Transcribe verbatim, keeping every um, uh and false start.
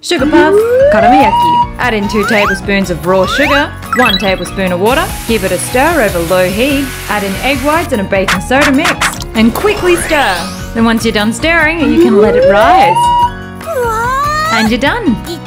Sugar puff, Karumeyaki. Add in two tablespoons of raw sugar, one tablespoon of water. Give it a stir over low heat. Add in egg whites and a baking soda mix. And quickly stir. Then once you're done stirring, you can let it rise. And you're done.